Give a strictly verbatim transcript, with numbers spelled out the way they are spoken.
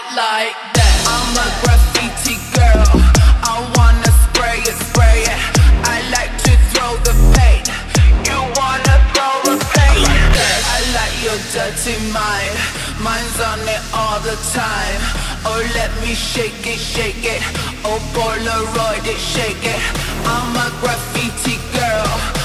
like that. I'm a graffiti girl, I wanna spray it, spray it. I like to throw the paint, you wanna throw the paint like that. I like your dirty mind, mine's on it all the time. Oh, let me shake it, shake it. Oh, Polaroid it, shake it. I'm a graffiti girl,